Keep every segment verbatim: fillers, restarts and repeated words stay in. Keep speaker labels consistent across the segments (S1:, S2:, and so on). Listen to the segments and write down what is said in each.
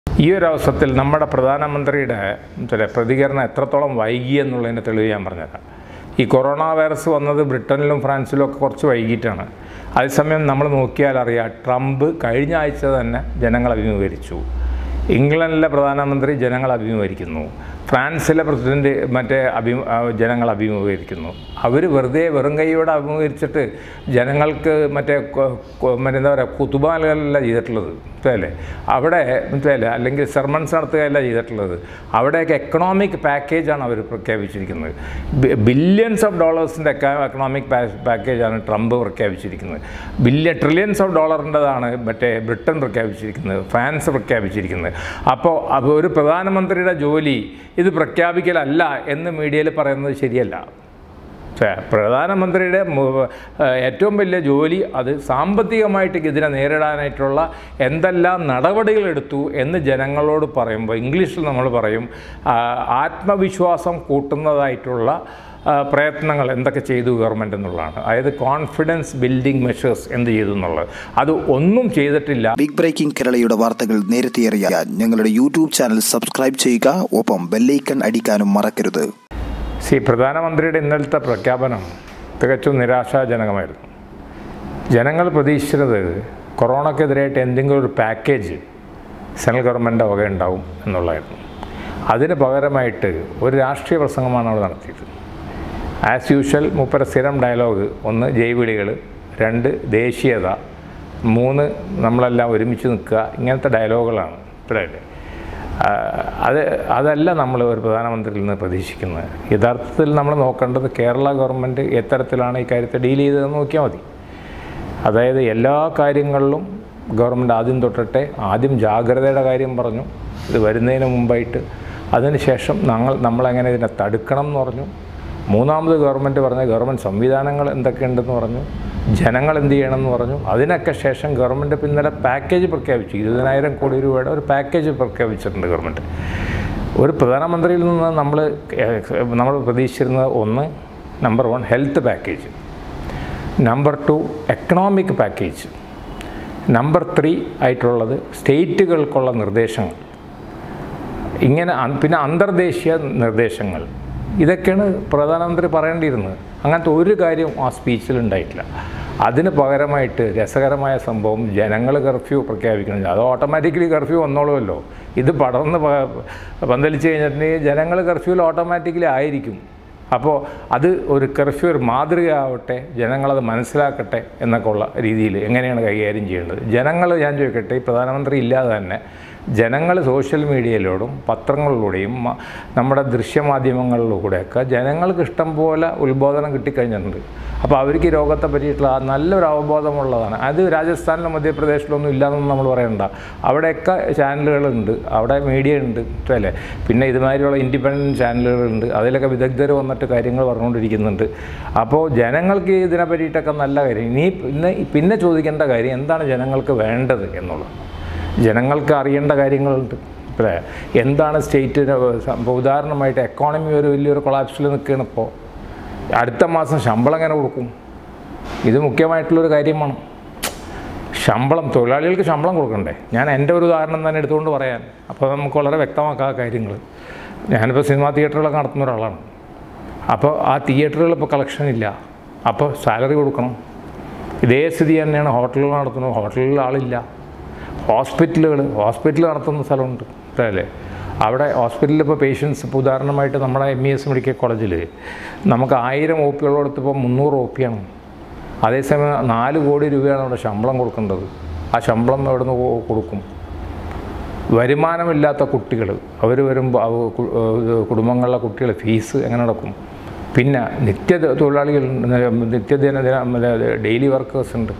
S1: ഈ ഒരു അവസരത്തിൽ നമ്മുടെ പ്രധാനമന്ത്രിയുടെ ചില പ്രതികരണം എത്രത്തോളം വൈകി എന്നുള്ളതിൻ്റെ തെളിവ് ഞാൻ പറഞ്ഞുതരാം. ഈ കൊറോണ വൈറസ് വന്നത് ബ്രിട്ടനിലും ഫ്രാൻസിലും ഒക്കെ കുറച്ച് വൈകിട്ടാണ്. അതേസമയം നമ്മൾ നോക്കിയാൽ അറിയാം, ട്രംപ് കഴിഞ്ഞ ആഴ്ച തന്നെ ജനങ്ങൾ അഭിമുഖീകരിച്ചു. ഇംഗ്ലണ്ടിലെ പ്രധാനമന്ത്രി ജനങ്ങൾ അഭിമുഖീകരിക്കുന്നു. ഫ്രാൻസിലെ പ്രസിഡന്റ് മറ്റേ അഭി ജനങ്ങൾ അഭിമുഖീകരിക്കുന്നു. അവർ വെറുതെ വെറും കൈയോടെ അഭിമുഖീകരിച്ചിട്ട് ജനങ്ങൾക്ക് മറ്റേ മറ്റേ എന്താ പറയുക കുത്തുബാലല്ല ചെയ്തിട്ടുള്ളത്, മനസ്സിലല്ലേ? അവിടെ മനസ്സിലല്ലേ, അല്ലെങ്കിൽ സെർമൺസ് നടത്തുകയല്ല ചെയ്തിട്ടുള്ളത്. അവിടെയൊക്കെ എക്കണോമിക് പാക്കേജാണ് അവർ പ്രഖ്യാപിച്ചിരിക്കുന്നത്. ബില്യൺസ് ഓഫ് ഡോളേഴ്സിൻ്റെ എക്കണോമിക് പാക്കേജാണ് ട്രംപ് പ്രഖ്യാപിച്ചിരിക്കുന്നത്. ബില്യൺ ട്രില്യൺസ് ഓഫ് ഡോളറിൻ്റെതാണ് മറ്റേ ബ്രിട്ടൻ പ്രഖ്യാപിച്ചിരിക്കുന്നത്, ഫ്രാൻസ് പ്രഖ്യാപിച്ചിരിക്കുന്നത്. അപ്പോൾ അപ്പോൾ ഒരു പ്രധാനമന്ത്രിയുടെ ജോലി ഇത് പ്രഖ്യാപിക്കലല്ല എന്ന് മീഡിയയിൽ പറയുന്നത് ശരിയല്ല. പ്രധാനമന്ത്രിയുടെ ഏറ്റവും വലിയ ജോലി അത് സാമ്പത്തികമായിട്ട് ഇതിനെ നേരിടാനായിട്ടുള്ള എന്തെല്ലാം നടപടികളെടുത്തു എന്ന് ജനങ്ങളോട് പറയുമ്പോൾ ഇംഗ്ലീഷിൽ നമ്മൾ പറയും ആത്മവിശ്വാസം കൂട്ടുന്നതായിട്ടുള്ള പ്രയത്നങ്ങൾ എന്തൊക്കെ ചെയ്തു ഗവൺമെൻറ് എന്നുള്ളതാണ്. അതായത് കോൺഫിഡൻസ് ബിൽഡിംഗ് മെഷേഴ്സ് എന്ത് ചെയ്തു എന്നുള്ളത്. അത് ഒന്നും ചെയ്തിട്ടില്ല.
S2: ബിഗ് ബ്രേക്കിംഗ് കേരളയുടെ വാർത്തകൾ നേരത്തെ അറിയാൻ ഞങ്ങളുടെ യൂട്യൂബ് ചാനൽ സബ്സ്ക്രൈബ് ചെയ്യുക, ഒപ്പം ബെല്ലൈക്കൺ അടിക്കാനും മറക്കരുത്.
S1: സി പ്രധാനമന്ത്രിയുടെ ഇന്നലത്തെ പ്രഖ്യാപനം തികച്ചും നിരാശാജനകമായിരുന്നു. ജനങ്ങൾ പ്രതീക്ഷിച്ചത് കൊറോണക്കെതിരായിട്ട് എന്തെങ്കിലും ഒരു പാക്കേജ് സെൻട്രൽ ഗവൺമെൻറ് വക ഉണ്ടാവും എന്നുള്ളതായിരുന്നു. അതിന് പകരമായിട്ട് ഒരു രാഷ്ട്രീയ പ്രസംഗമാണ് അവിടെ നടത്തിയത്. ആസ് യൂഷ്വൽ മൂപ്പര സ്ഥിരം ഡയലോഗ്: ഒന്ന് ജൈവിളികൾ, രണ്ട് ദേശീയത, മൂന്ന് നമ്മളെല്ലാം ഒരുമിച്ച് നിൽക്കുക. ഇങ്ങനത്തെ ഡയലോഗുകളാണ് ഇപ്പോഴല്ലേ. അത് അതല്ല നമ്മൾ ഒരു പ്രധാനമന്ത്രിയിൽ നിന്ന് പ്രതീക്ഷിക്കുന്നത്. യഥാർത്ഥത്തിൽ നമ്മൾ നോക്കേണ്ടത് കേരള ഗവൺമെൻറ് എത്തരത്തിലാണ് ഈ കാര്യത്തെ ഡീൽ ചെയ്തതെന്ന് നോക്കിയാൽ മതി. അതായത് എല്ലാ കാര്യങ്ങളിലും ഗവൺമെൻറ് ആദ്യം തൊട്ടിട്ടെ ആദ്യം ജാഗ്രതയുടെ കാര്യം പറഞ്ഞു, ഇത് വരുന്നതിന് മുമ്പായിട്ട്. അതിനുശേഷം ഞങ്ങൾ നമ്മളെങ്ങനെ ഇതിനെ തടുക്കണം എന്ന് പറഞ്ഞു. മൂന്നാമത് ഗവൺമെൻറ് പറഞ്ഞ ഗവൺമെൻറ് സംവിധാനങ്ങൾ എന്തൊക്കെയുണ്ടെന്ന് പറഞ്ഞു, ജനങ്ങൾ എന്ത് ചെയ്യണമെന്ന് പറഞ്ഞു. അതിനൊക്കെ ശേഷം ഗവൺമെൻറ് പിന്നലെ പാക്കേജ് പ്രഖ്യാപിച്ചു. ഇരുപതിനായിരം കോടി രൂപയുടെ ഒരു പാക്കേജ് പ്രഖ്യാപിച്ചിട്ടുണ്ട് ഗവൺമെൻറ്. ഒരു പ്രധാനമന്ത്രിയിൽ നിന്ന് നമ്മൾ നമ്മൾ പ്രതീക്ഷിച്ചിരുന്നത് ഒന്ന്, number one health package, number two economic package, number three ആയിട്ടുള്ളത് സ്റ്റേറ്റുകൾക്കുള്ള നിർദ്ദേശങ്ങൾ, ഇങ്ങനെ പിന്നെ അന്തർദേശീയ നിർദ്ദേശങ്ങൾ. ഇതൊക്കെയാണ് പ്രധാനമന്ത്രി പറയേണ്ടിയിരുന്നത്. അങ്ങനത്തെ ഒരു കാര്യവും ആ സ്പീച്ചിൽ ഉണ്ടായിട്ടില്ല. അതിന് പകരമായിട്ട് രസകരമായ സംഭവം, ജനങ്ങൾ കർഫ്യൂ പ്രഖ്യാപിക്കണം. അത് ഓട്ടോമാറ്റിക്കലി കർഫ്യൂ വന്നോളുമല്ലോ. ഇത് പടർന്ന് പന്തലിച്ച് കഴിഞ്ഞിട്ടുണ്ടെങ്കിൽ ജനങ്ങൾ കർഫ്യൂവിൽ ഓട്ടോമാറ്റിക്കലി ആയിരിക്കും. അപ്പോൾ അത് ഒരു കർഫ്യൂ ഒരു മാതൃകയാവട്ടെ, ജനങ്ങളത് മനസ്സിലാക്കട്ടെ എന്നൊക്കെ ഉള്ള രീതിയിൽ എങ്ങനെയാണ് കൈകാര്യം ചെയ്യേണ്ടത്. ജനങ്ങൾ, ഞാൻ ചോദിക്കട്ടെ, ഈ പ്രധാനമന്ത്രി ഇല്ലാതെ തന്നെ ജനങ്ങൾ സോഷ്യൽ മീഡിയയിലൂടെയും പത്രങ്ങളിലൂടെയും നമ്മുടെ ദൃശ്യമാധ്യമങ്ങളിലൂടെയൊക്കെ ജനങ്ങൾക്ക് ഇഷ്ടം പോലെ ഉത്ബോധനം കിട്ടിക്കഴിഞ്ഞിട്ടുണ്ട്. അപ്പോൾ അവർക്ക് ഈ രോഗത്തെ പറ്റിയിട്ടുള്ള നല്ലൊരു അവബോധമുള്ളതാണ്. അത് രാജസ്ഥാനിലും മധ്യപ്രദേശിലൊന്നും ഇല്ലയെന്നൊന്നും നമ്മൾ പറയണ്ട. അവിടെയൊക്കെ ചാനലുകളുണ്ട്, അവിടെ മീഡിയ ഉണ്ട്, അല്ലേ? പിന്നെ ഇതുമാതിരിയുള്ള ഇൻഡിപെൻഡൻറ്റ് ചാനലുകളുണ്ട്, അതിലൊക്കെ വിദഗ്ധർ വന്നിട്ട് കാര്യങ്ങൾ പറഞ്ഞുകൊണ്ടിരിക്കുന്നുണ്ട്. അപ്പോൾ ജനങ്ങൾക്ക് ഇതിനെ പറ്റിയിട്ടൊക്കെ നല്ല കാര്യം. ഇനി പിന്നെ പിന്നെ ചോദിക്കേണ്ട കാര്യം എന്താണ് ജനങ്ങൾക്ക് വേണ്ടത് എന്നുള്ളത്. ജനങ്ങൾക്ക് അറിയേണ്ട കാര്യങ്ങളുണ്ട്. അല്ലേ? എന്താണ് സ്റ്റേറ്റിന് ഉദാഹരണമായിട്ട് എക്കോണമി ഒരു വലിയൊരു കൊളാപ്സിൽ നിൽക്കുകയാണ്. ഇപ്പോൾ അടുത്ത മാസം ശമ്പളം എങ്ങനെ കൊടുക്കും? ഇത് മുഖ്യമായിട്ടുള്ളൊരു കാര്യമാണ്. ശമ്പളം, തൊഴിലാളികൾക്ക് ശമ്പളം കൊടുക്കണ്ടേ? ഞാൻ എൻ്റെ ഒരു ഉദാഹരണം തന്നെ എടുത്തുകൊണ്ട് പറയാൻ, അപ്പോൾ നമുക്ക് വളരെ വ്യക്തമാക്കാത്ത കാര്യങ്ങൾ. ഞാനിപ്പോൾ സിനിമാ തിയേറ്ററുകളൊക്കെ നടത്തുന്ന ഒരാളാണ്. അപ്പോൾ ആ തിയേറ്ററുകൾ ഇപ്പോൾ കളക്ഷൻ ഇല്ല, അപ്പോൾ സാലറി കൊടുക്കണം. ഇതേ സ്ഥിതി തന്നെയാണ് ഹോട്ടലുകൾ നടത്തുന്നത്. ഹോട്ടലിൽ ആളില്ല. ഹോസ്പിറ്റലുകൾ ഹോസ്പിറ്റൽ നടത്തുന്ന സ്ഥലമുണ്ട്, അല്ലേ? അവിടെ ഹോസ്പിറ്റലിൽ ഇപ്പോൾ പേഷ്യൻസ്, ഇപ്പോൾ ഉദാഹരണമായിട്ട് നമ്മുടെ എം ഇ എസ് മെഡിക്കൽ കോളേജിൽ നമുക്ക് ആയിരം ഒ പി ഉള്ളിടത്തിപ്പോൾ മുന്നൂറ് ഒ പിയാണ്. അതേസമയം നാല് കോടി രൂപയാണ് അവിടെ ശമ്പളം കൊടുക്കേണ്ടത്. ആ ശമ്പളം എവിടെ നിന്ന് കൊടുക്കും? വരുമാനമില്ലാത്ത കുട്ടികൾ, അവർ വരുമ്പോൾ കുടുംബങ്ങളിലെ കുട്ടികൾ ഫീസ് എങ്ങനെ നടക്കും? പിന്നെ നിത്യ തൊഴിലാളികൾ, നിത്യദിന ഡെയിലി വർക്കേഴ്സ് ഉണ്ട്,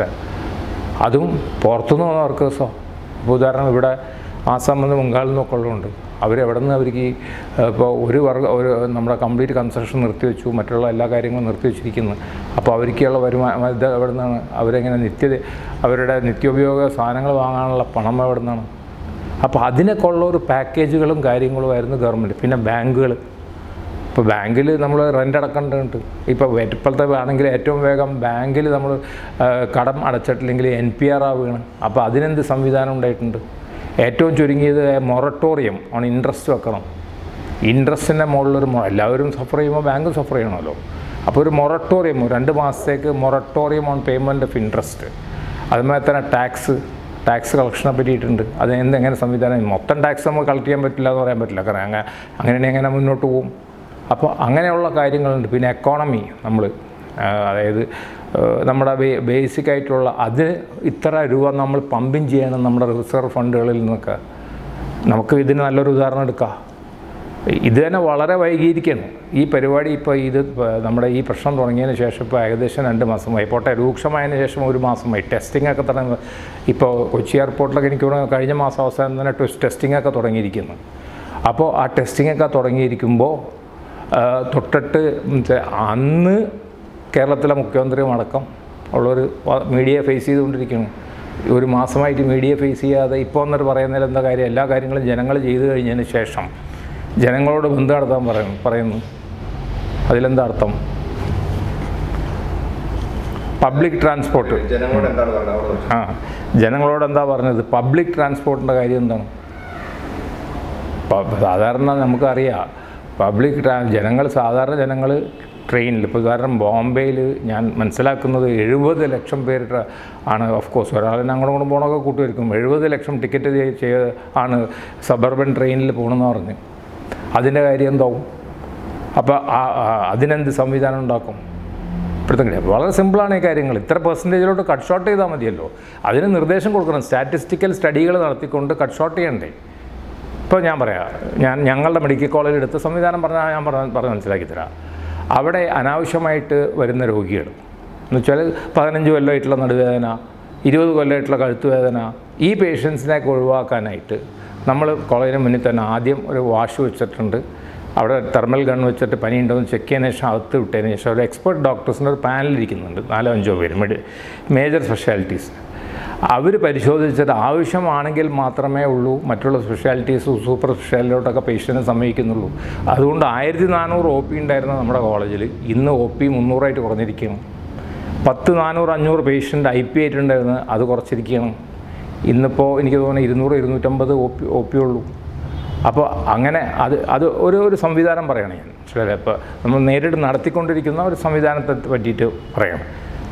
S1: അതും പുറത്തുനിന്ന് വന്ന വർക്കേഴ്സോ. ഇപ്പോൾ ഉദാഹരണം ഇവിടെ ആസാം നിന്ന് ബംഗാളിൽ നിന്നൊക്കെ ഉള്ളതുകൊണ്ട് അവരെവിടെ നിന്ന് അവർക്ക് ഇപ്പോൾ ഒരു വർഗ ഒരു നമ്മുടെ കംപ്ലീറ്റ് കൺസ്ട്രക്ഷൻ നിർത്തിവെച്ചു, മറ്റുള്ള എല്ലാ കാര്യങ്ങളും നിർത്തിവെച്ചിരിക്കുന്നു. അപ്പോൾ അവർക്കുള്ള വരുമാനം ഇത് എവിടെ നിന്നാണ്? അവരെങ്ങനെ നിത്യ അവരുടെ നിത്യോപയോഗ സാധനങ്ങൾ വാങ്ങാനുള്ള പണം എവിടെ നിന്നാണ്? അപ്പോൾ അതിനൊക്കെ ഉള്ള ഒരു പാക്കേജുകളും കാര്യങ്ങളുമായിരുന്നു ഗവൺമെൻറ്. പിന്നെ ബാങ്കുകൾ, ഇപ്പോൾ ബാങ്കിൽ നമ്മൾ റെൻ്റ് അടക്കേണ്ടതുണ്ട്. ഇപ്പോൾ ഇപ്പോഴത്തെ ആണെങ്കിൽ ഏറ്റവും വേഗം ബാങ്കിൽ നമ്മൾ കടം അടച്ചിട്ടില്ലെങ്കിൽ എൻ പി ആർ ആവുകയാണ്. അപ്പോൾ അതിനെന്ത് സംവിധാനം ഉണ്ടായിട്ടുണ്ട്? ഏറ്റവും ചുരുങ്ങിയത് മൊറട്ടോറിയം ഓൺ ഇൻട്രസ്റ്റ് വെക്കണം. ഇൻട്രസ്റ്റിൻ്റെ മുകളിലൊരു എല്ലാവരും സഫർ ചെയ്യുമ്പോൾ ബാങ്കും സഫർ ചെയ്യണമല്ലോ. അപ്പോൾ ഒരു മൊറട്ടോറിയം രണ്ട് മാസത്തേക്ക് moratorium on payment of interest. അതുമാതിരി തന്നെ ടാക്സ് ടാക്സ് കളക്ഷനെ പറ്റിയിട്ടുണ്ട്. അത് എന്തെങ്ങനെ സംവിധാനം, മൊത്തം ടാക്സ് നമുക്ക് കളക്ട് ചെയ്യാൻ പറ്റില്ല എന്ന് പറയാൻ പറ്റില്ല, കാരണം അങ്ങനെ അങ്ങനെ എങ്ങനെ മുന്നോട്ട് പോകും. അപ്പോൾ അങ്ങനെയുള്ള കാര്യങ്ങളുണ്ട്. പിന്നെ എക്കോണമി നമ്മൾ അതായത് നമ്മുടെ ബേ ബേസിക് ആയിട്ടുള്ള അത് ഇത്ര രൂപ നമ്മൾ പമ്പിങ് ചെയ്യണം നമ്മുടെ റിസർവ് ഫണ്ടുകളിൽ നിന്നൊക്കെ. നമുക്ക് ഇതിന് നല്ലൊരു ഉദാഹരണം എടുക്കാം. ഇത് തന്നെ വളരെ വൈകിയിരിക്കണം ഈ പരിപാടി. ഇപ്പോൾ ഇത് നമ്മുടെ ഈ പ്രശ്നം തുടങ്ങിയതിന് ശേഷം ഇപ്പോൾ ഏകദേശം രണ്ട് മാസമായി, പോട്ടെ രൂക്ഷമായതിനു ശേഷം ഒരു മാസമായി ടെസ്റ്റിംഗ് ഒക്കെ തുടങ്ങി. ഇപ്പോൾ കൊച്ചി എയർപോർട്ടിലൊക്കെ എനിക്ക് തോന്നുന്നു കഴിഞ്ഞ മാസം അവസാനം തന്നെ ടെസ്റ്റിംഗ് ഒക്കെ തുടങ്ങിയിരിക്കുന്നു. അപ്പോൾ ആ ടെസ്റ്റിംഗ് ഒക്കെ തുടങ്ങിയിരിക്കുമ്പോൾ തൊട്ടിട്ട് അന്ന് കേരളത്തിലെ മുഖ്യമന്ത്രിയും അടക്കം ഉള്ളൊരു മീഡിയ ഫേസ് ചെയ്തുകൊണ്ടിരിക്കുന്നു. ഒരു മാസമായിട്ട് മീഡിയ ഫേസ് ചെയ്യാതെ ഇപ്പോൾ എന്നിട്ട് പറയുന്നതിൽ എന്താ കാര്യം, എല്ലാ കാര്യങ്ങളും ജനങ്ങൾ ചെയ്തു കഴിഞ്ഞതിന് ശേഷം ജനങ്ങളോട് ബന്ധം നടത്താൻ പറയുന്നു പറയുന്നു അതിലെന്താ അർത്ഥം? പബ്ലിക് ട്രാൻസ്പോർട്ട് ആ ജനങ്ങളോട് എന്താ പറഞ്ഞത്? പബ്ലിക് ട്രാൻസ്പോർട്ടിൻ്റെ കാര്യം എന്താണ്? സാധാരണ നമുക്കറിയാം പബ്ലിക് ട്രാ ജനങ്ങൾ സാധാരണ ജനങ്ങൾ ട്രെയിനിൽ ഇപ്പോൾ ഉദാഹരണം ബോംബെയിൽ ഞാൻ മനസ്സിലാക്കുന്നത് എഴുപത് ലക്ഷം പേര് ആണ്. ഓഫ് കോഴ്സ് ഒരാളിനെ അങ്ങോട്ടും ഇങ്ങോട്ടും പോകണമൊക്കെ കൂട്ടുമായിരിക്കും. എഴുപത് ലക്ഷം ടിക്കറ്റ് ചെയ്ത് ആണ് സബർബൻ ട്രെയിനിൽ പോകണമെന്ന് പറഞ്ഞ്. അതിൻ്റെ കാര്യം എന്താവും? അപ്പോൾ അതിനെന്ത് സംവിധാനം ഉണ്ടാക്കും? ഇപ്പോഴത്തെ വളരെ സിമ്പിളാണ് ഈ കാര്യങ്ങൾ. ഇത്ര പെർസെൻറ്റേജിലോട്ട് കട്ട് ഷോട്ട് ചെയ്താൽ മതിയല്ലോ. അതിന് നിർദ്ദേശം കൊടുക്കണം. സ്റ്റാറ്റിസ്റ്റിക്കൽ സ്റ്റഡികൾ നടത്തിക്കൊണ്ട് കട്ട് ഷോട്ട് ചെയ്യണ്ടേ? ഇപ്പോൾ ഞാൻ പറയാം, ഞാൻ ഞങ്ങളുടെ മെഡിക്കൽ കോളേജിൽ എടുത്ത സംവിധാനം പറഞ്ഞാൽ ഞാൻ പറഞ്ഞ് പറഞ്ഞ് മനസ്സിലാക്കി തരാം. അവിടെ അനാവശ്യമായിട്ട് വരുന്ന രോഗികൾ എന്ന് വെച്ചാൽ പതിനഞ്ച് കൊല്ലമായിട്ടുള്ള നടുവേദന, ഇരുപത് കൊല്ലമായിട്ടുള്ള കഴുത്ത് വേദന, ഈ പേഷ്യൻസിനെയൊക്കെ ഒഴിവാക്കാനായിട്ട് നമ്മൾ കോളേജിന് മുന്നിൽ തന്നെ ആദ്യം ഒരു വാഷ് വെച്ചിട്ടുണ്ട്. അവിടെ തെർമൽ ഗൺ വെച്ചിട്ട് പനി ഉണ്ടോയെന്ന് ചെക്ക് ചെയ്യുന്ന ശേഷം അകത്ത് വിട്ടതിന് ശേഷം ഒരു എക്സ്പെർട്ട് ഡോക്ടേഴ്സിൻ്റെ ഒരു പാനൽ ഇരിക്കുന്നുണ്ട്, നാലോ അഞ്ചോ പേര് മെഡി മേജർ സ്പെഷ്യാലിറ്റീസ്. അവർ പരിശോധിച്ചിട്ട് ആവശ്യമാണെങ്കിൽ മാത്രമേ ഉള്ളൂ മറ്റുള്ള സ്പെഷ്യാലിറ്റീസ് സൂപ്പർ സ്പെഷ്യാലിറ്റിയിലോട്ടൊക്കെ പേഷ്യൻറ്റിനെ സമ്മതിക്കുന്നുള്ളൂ. അതുകൊണ്ട് ആയിരത്തി നാനൂറ് ഒ പി ഉണ്ടായിരുന്ന നമ്മുടെ കോളേജിൽ ഇന്ന് ഒ പി മുന്നൂറായിട്ട് കുറഞ്ഞിരിക്കുകയാണ്. പത്ത് നാനൂറ് അഞ്ഞൂറ് പേഷ്യൻ്റ് ഐ പി ആയിട്ടുണ്ടായിരുന്നു, അത് കുറച്ചിരിക്കുകയാണ്. ഇന്നിപ്പോൾ എനിക്ക് തോന്നുന്നു ഇരുന്നൂറ് ഇരുന്നൂറ്റമ്പത് ഒ പി ഒ പി ഉള്ളൂ. അപ്പോൾ അങ്ങനെ അത് അത് ഒരു ഒരു സംവിധാനം പറയണം ഞാൻ മനസ്സിലായില്ലേ. ഇപ്പോൾ നമ്മൾ നേരിട്ട് നടത്തിക്കൊണ്ടിരിക്കുന്ന ഒരു സംവിധാനത്തെ പറ്റിയിട്ട് പറയണം.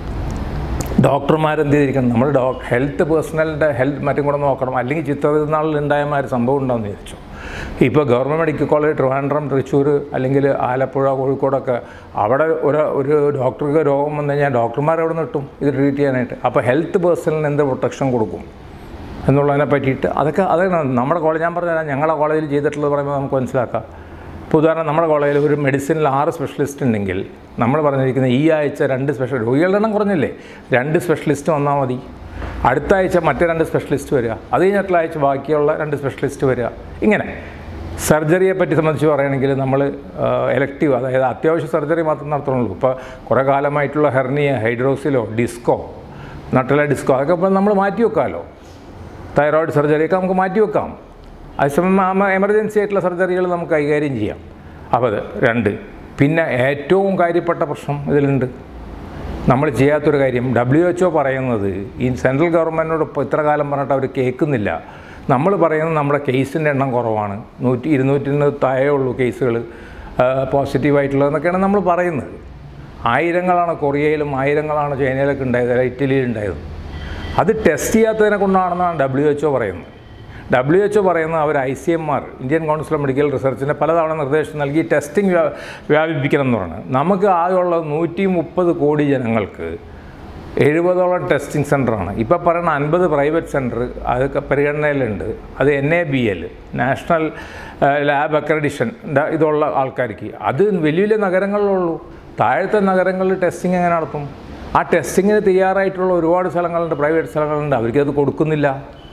S1: ഡോക്ടർമാരെന്ത് ചെയ്തിരിക്കണം, നമ്മൾ ഡോ ഹെൽത്ത് പേഴ്സണലിൻ്റെ ഹെൽത്ത് മറ്റും കൂടെ നോക്കണം. അല്ലെങ്കിൽ ചിത്രനാളിൽ ഉണ്ടായമാതിരി സംഭവം ഉണ്ടാകുമെന്ന് വിചാരിച്ചു. ഇപ്പോൾ government medical college Trivandrum, Thrissur അല്ലെങ്കിൽ ആലപ്പുഴ, കോഴിക്കോടൊക്കെ അവിടെ ഒരു ഒരു ഡോക്ടർക്ക് രോഗം വന്നു കഴിഞ്ഞാൽ ഡോക്ടർമാർ എവിടെ നിന്ന് കിട്ടും ഇത് ട്രീറ്റ് ചെയ്യാനായിട്ട്? അപ്പോൾ ഹെൽത്ത് പേഴ്സണലിന് എന്ത് പ്രൊട്ടക്ഷൻ കൊടുക്കും എന്നുള്ളതിനെ പറ്റിയിട്ട് അതൊക്കെ അതാണ് നമ്മുടെ കോളേജ്. ഞാൻ പറഞ്ഞാൽ ഞങ്ങളുടെ കോളേജിൽ ചെയ്തിട്ടുള്ളത് പറയുമ്പോൾ നമുക്ക് മനസ്സിലാക്കാം. ഇപ്പോൾ ഉദാഹരണം നമ്മുടെ കോളേജിൽ ഒരു മെഡിസിനിൽ ആറ് സ്പെഷ്യലിസ്റ്റ് ഉണ്ടെങ്കിൽ നമ്മൾ പറഞ്ഞിരിക്കുന്ന ഈ ആഴ്ച രണ്ട് സ്പെഷ്യൽ രോഗികളുടെ എണ്ണം കുറഞ്ഞില്ലേ, രണ്ട് സ്പെഷ്യലിസ്റ്റ് വന്നാൽ മതി. അടുത്ത ആഴ്ച മറ്റേ രണ്ട് സ്പെഷ്യലിസ്റ്റ് വരിക, അത് കഴിഞ്ഞിട്ടുള്ള ആഴ്ച ബാക്കിയുള്ള രണ്ട് സ്പെഷ്യലിസ്റ്റ് വരിക. ഇങ്ങനെ സർജറിയെ പറ്റി സംബന്ധിച്ച് പറയുകയാണെങ്കിൽ നമ്മൾ എലക്റ്റീവ്, അതായത് അത്യാവശ്യ സർജറി മാത്രം നടത്തണുള്ളൂ. ഇപ്പോൾ കുറേ കാലമായിട്ടുള്ള ഹെർണിയ, ഹൈഡ്രോസിലോ, ഡിസ്കോ, നട്ടല ഡിസ്കോ അതൊക്കെ ഇപ്പോൾ നമ്മൾ മാറ്റി വെക്കാമല്ലോ. തൈറോയിഡ് സർജറിയൊക്കെ നമുക്ക് മാറ്റി വെക്കാം. അതേസമയം എമർജൻസി ആയിട്ടുള്ള സർജറികൾ നമുക്ക് കൈകാര്യം ചെയ്യാം. അപ്പോൾ അത് രണ്ട്. പിന്നെ ഏറ്റവും കാര്യപ്പെട്ട പ്രശ്നം ഇതിലുണ്ട്, നമ്മൾ ചെയ്യാത്തൊരു കാര്യം. ഡബ്ല്യു എച്ച് ഒ പറയുന്നത് ഈ സെൻട്രൽ ഗവൺമെൻറ്റിനോട് ഇപ്പോൾ ഇത്ര കാലം പറഞ്ഞിട്ട് അവർ കേൾക്കുന്നില്ല. നമ്മൾ പറയുന്നത് നമ്മുടെ കേസിൻ്റെ എണ്ണം കുറവാണ്, നൂറ്റി ഇരുന്നൂറ്റിന് താഴെ ഉള്ളൂ കേസുകൾ പോസിറ്റീവായിട്ടുള്ളതെന്നൊക്കെയാണ് നമ്മൾ പറയുന്നത്. ആയിരങ്ങളാണ് കൊറിയയിലും ആയിരങ്ങളാണ് ചൈനയിലൊക്കെ ഉണ്ടായത്, ഇറ്റലിയിലുണ്ടായത്. അത് ടെസ്റ്റ് ചെയ്യാത്തതിനെ കൊണ്ടാണെന്നാണ് ഡബ്ല്യു എച്ച് ഒ പറയുന്നത്. ഡബ്ല്യു എച്ച് ഒ പറയുന്നത് അവർ I C M R Indian council of medical റിസർച്ചിന് പലതവണ നിർദ്ദേശം നൽകി ടെസ്റ്റിംഗ് വ്യാപിപ്പിക്കണം എന്ന് പറയുന്നത്. നമുക്ക് ആകെയുള്ള നൂറ്റി മുപ്പത് കോടി ജനങ്ങൾക്ക് എഴുപതോളം ടെസ്റ്റിംഗ് സെൻ്ററാണ്. ഇപ്പോൾ പറയുന്ന അൻപത് പ്രൈവറ്റ് സെൻറ്റർ അതൊക്കെ പരിഗണനയിലുണ്ട്. അത് N A B L national lab accreditation ഇതുള്ള ആൾക്കാർക്ക്. അത് വലിയ വലിയ നഗരങ്ങളിലുള്ളൂ. താഴത്തെ നഗരങ്ങളിൽ ടെസ്റ്റിംഗ് എങ്ങനെ നടത്തും? ആ ടെസ്റ്റിങ്ങിന് തയ്യാറായിട്ടുള്ള ഒരുപാട് സ്ഥലങ്ങളുണ്ട്, പ്രൈവറ്റ് സ്ഥലങ്ങളുണ്ട്. അവർക്കത് കൊടുക്കുന്നില്ല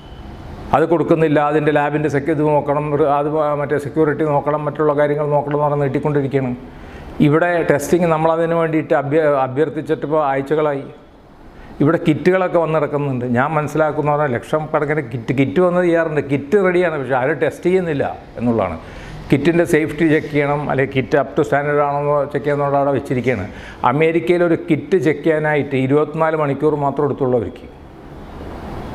S1: അത് കൊടുക്കുന്നില്ല അതിൻ്റെ ലാബിൻ്റെ സെക്യൂരിറ്റി നോക്കണം, അത് മറ്റേ സെക്യൂരിറ്റി നോക്കണം, മറ്റുള്ള കാര്യങ്ങൾ നോക്കണം എന്ന് പറഞ്ഞ് നീട്ടിക്കൊണ്ടിരിക്കുകയാണ്. ഇവിടെ ടെസ്റ്റിങ് നമ്മളതിന് വേണ്ടിയിട്ട് അഭ്യ അഭ്യർത്ഥിച്ചിട്ട് ഇപ്പോൾ ആഴ്ചകളായി. ഇവിടെ കിറ്റുകളൊക്കെ വന്ന് കിടക്കുന്നുണ്ട്. ഞാൻ മനസ്സിലാക്കുന്ന പറഞ്ഞാൽ ലക്ഷം കണക്കിന് കിറ്റ് കിറ്റ് വന്ന് ചെയ്യാറുണ്ട്. കിറ്റ് റെഡിയാണ്, പക്ഷേ ആരും ടെസ്റ്റ് ചെയ്യുന്നില്ല എന്നുള്ളതാണ്. കിറ്റിൻ്റെ സേഫ്റ്റി ചെക്ക് ചെയ്യണം, അല്ലെങ്കിൽ കിറ്റ് അപ് ടു സ്റ്റാൻഡേർഡ് ആണെന്നോ ചെക്ക് ചെയ്യുന്നതോടെ അവിടെ വെച്ചിരിക്കുകയാണ്. അമേരിക്കയിൽ ഒരു കിറ്റ് ചെക്ക് ചെയ്യാനായിട്ട് ഇരുപത്തിനാല് മണിക്കൂർ മാത്രം എടുത്തുള്ളവർക്ക്.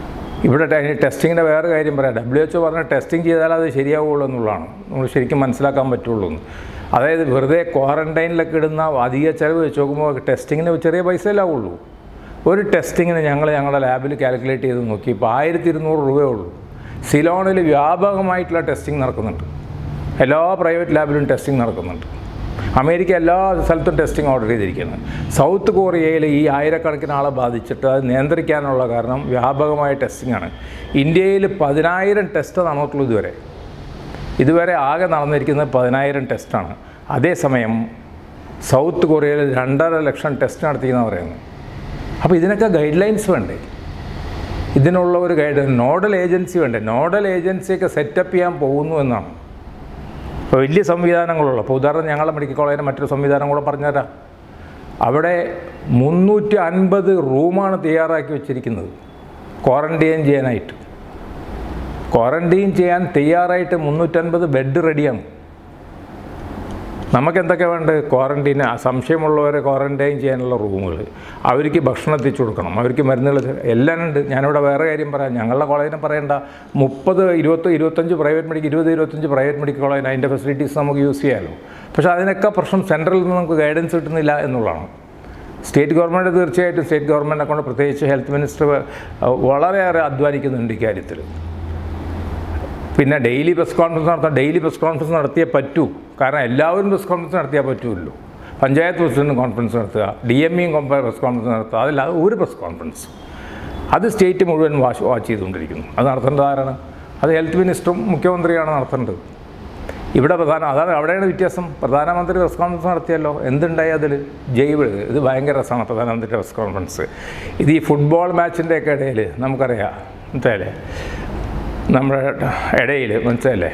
S1: ഇവിടെ ടെസ്റ്റിങ്ങിൻ്റെ വേറെ കാര്യം പറയാം. ഡബ്ല്യു എച്ച് ഒ പറഞ്ഞ ടെസ്റ്റിംഗ് ചെയ്താൽ അത് ശരിയാവുള്ളൂ എന്നുള്ളതാണ്, നമ്മൾ ശരിക്കും മനസ്സിലാക്കാൻ പറ്റുള്ളൂ എന്ന്. അതായത് വെറുതെ ക്വാറൻറ്റൈനിലൊക്കെ ഇടുന്ന അധിക ചിലവ് വെച്ച് നോക്കുമ്പോൾ ടെസ്റ്റിങ്ങിന് ചെറിയ പൈസയിലാവുള്ളൂ. ഒരു ടെസ്റ്റിങ്ങിന് ഞങ്ങൾ ഞങ്ങളുടെ ലാബിൽ കാൽക്കുലേറ്റ് ചെയ്ത് നോക്കി, ഇപ്പോൾ ആയിരത്തി ഇരുന്നൂറ് രൂപയേ ഉള്ളൂ. സിലോണിൽ വ്യാപകമായിട്ടുള്ള ടെസ്റ്റിംഗ് നടക്കുന്നുണ്ട്, എല്ലാ പ്രൈവറ്റ് ലാബിലും ടെസ്റ്റിംഗ് നടക്കുന്നുണ്ട്. അമേരിക്ക എല്ലാ സ്ഥലത്തും ടെസ്റ്റിംഗ് ഓർഡർ ചെയ്തിരിക്കുന്നത്. സൗത്ത് കൊറിയയിൽ ഈ ആയിരക്കണക്കിന് ആളെ ബാധിച്ചിട്ട് അത് നിയന്ത്രിക്കാനുള്ള കാരണം വ്യാപകമായ ടെസ്റ്റിംഗാണ്. ഇന്ത്യയിൽ പതിനായിരം ടെസ്റ്റ് നടന്നിട്ടുള്ളൂ ഇതുവരെ. ഇതുവരെ ആകെ നടന്നിരിക്കുന്നത് പതിനായിരം ടെസ്റ്റാണ്. അതേസമയം സൗത്ത് കൊറിയയിൽ രണ്ടര ലക്ഷം ടെസ്റ്റ് നടത്തിയെന്നാണ് പറയുന്നത്. അപ്പോൾ ഇതിനൊക്കെ ഗൈഡ് ലൈൻസ് വേണ്ടേ? ഇതിനുള്ള ഒരു ഗൈഡ് നോഡൽ ഏജൻസി വേണ്ടേ? നോഡൽ ഏജൻസിയൊക്കെ സെറ്റപ്പ് ചെയ്യാൻ പോകുന്നു എന്നാണ്. ഇപ്പോൾ വലിയ സംവിധാനങ്ങളുള്ള, ഇപ്പോൾ ഉദാഹരണം ഞങ്ങളുടെ മെഡിക്കൽ കോളേജിൻ്റെ മറ്റൊരു സംവിധാനം കൂടെ പറഞ്ഞുതരാം. അവിടെ മുന്നൂറ്റി അൻപത് റൂമാണ് തയ്യാറാക്കി വെച്ചിരിക്കുന്നത് ക്വാറൻറ്റൈൻ ചെയ്യാനായിട്ട്. ക്വാറൻറ്റൈൻ ചെയ്യാൻ തയ്യാറായിട്ട് മുന്നൂറ്റൻപത് ബെഡ് റെഡിയാണ്. നമുക്കെന്തൊക്കെ വേണ്ടത്? ക്വാറൻറ്റൈന് സംശയമുള്ളവരെ ക്വാറൻറ്റൈൻ ചെയ്യാനുള്ള റൂമുകൾ, അവർക്ക് ഭക്ഷണം എത്തിച്ചു കൊടുക്കണം, അവർക്ക് മരുന്നുകൾ എല്ലാം ഉണ്ട്. ഞാനിവിടെ വേറെ കാര്യം പറയാം, ഞങ്ങളുടെ കോളേജിനെ പറയേണ്ട, മുപ്പത് ഇരുപത്തി ഇരുപത്തഞ്ച് പ്രൈവറ്റ് മെഡിക്കൽ ഇരുപത് ഇരുപത്തഞ്ച് പ്രൈവറ്റ് മെഡിക്കൽ കോളേജിന് അതിൻ്റെ ഫെസിലിറ്റീസ് നമുക്ക് യൂസ് ചെയ്യാമല്ലോ. പക്ഷേ അതിനൊക്കെ പ്രശ്നം സെൻട്രലിൽ നിന്ന് നമുക്ക് ഗൈഡൻസ് കിട്ടുന്നില്ല എന്നുള്ളതാണ്. സ്റ്റേറ്റ് ഗവൺമെൻറ് തീർച്ചയായിട്ടും സ്റ്റേറ്റ് ഗവൺമെൻറ്റിനെ കൊണ്ട്, പ്രത്യേകിച്ച് ഹെൽത്ത് മിനിസ്റ്റർ വളരെയേറെ അധ്വാനിക്കുന്നുണ്ട് ഇക്കാര്യത്തിൽ. പിന്നെ ഡെയിലി പ്രസ് കോൺഫറൻസ് നടത്താം. ഡെയിലി പ്രസ് കോൺഫറൻസ് നടത്തിയേ പറ്റൂ, കാരണം എല്ലാവരും പ്രസ് കോൺഫറൻസ് നടത്തിയാൽ പറ്റുമല്ലോ. പഞ്ചായത്ത് പ്രസിഡൻറ്റും കോൺഫറൻസ് നടത്തുക, ഡി എം ഇയും പ്രസ് കോൺഫറൻസ് നടത്തുക, അതല്ലാതെ ഒരു പ്രസ് കോൺഫറൻസ് അത് സ്റ്റേറ്റ് മുഴുവൻ വാച്ച് വാച്ച് ചെയ്തുകൊണ്ടിരിക്കുന്നു. അത് നടത്തേണ്ടത് ആരാണ്? അത് ഹെൽത്ത് മിനിസ്റ്ററും മുഖ്യമന്ത്രിയാണ് നടത്തേണ്ടത്. ഇവിടെ പ്രധാന അതാണ് അവിടെയാണ് വ്യത്യാസം. പ്രധാനമന്ത്രി പ്രസ് കോൺഫറൻസ് നടത്തിയല്ലോ, എന്തുണ്ടായി അതിൽ? ജൈവ്. ഇത് ഭയങ്കര രസമാണ് പ്രധാനമന്ത്രിയുടെ പ്രസ് കോൺഫറൻസ്. ഇത് ഈ ഫുട്ബോൾ മാച്ചിൻ്റെയൊക്കെ ഇടയിൽ നമുക്കറിയാം, മനസ്സിലല്ലേ, നമ്മുടെ ഇടയിൽ മനസ്സിലല്ലേ,